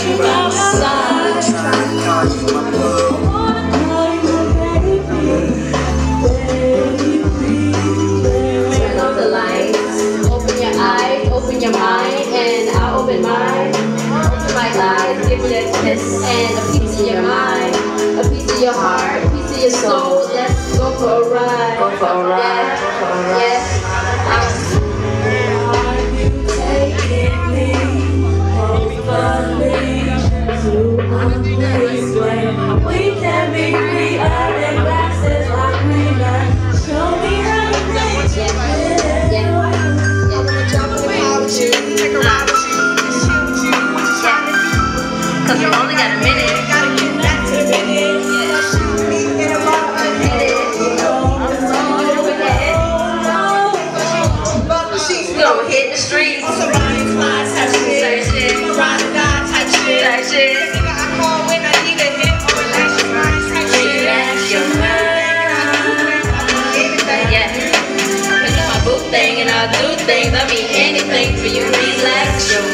you by my side. Turn off the lights. Open your eyes, open your mind, and I'll open mine. Open my eyes, give me a kiss and a piece of your mind, a piece of your heart, a piece of your soul. Let's go for a ride. Go for a ride. Yeah. Go for a ride. Yeah. Are you taking me hopefully to a place where we can be free and glasses like we learn? Show me how to make it. Cause we only got a minute. Gotta get back to the minute. Shoot me in a ball of We gon' hit the streets. somebody's fly type shit. Type shit. Ride or die type shit. Type shit. Nigga, I call when I need a hit or relax your mind type shit. Relax your mind. Yeah. Cause it's my boo thing and I do things. I mean anything for you. Relax your mind.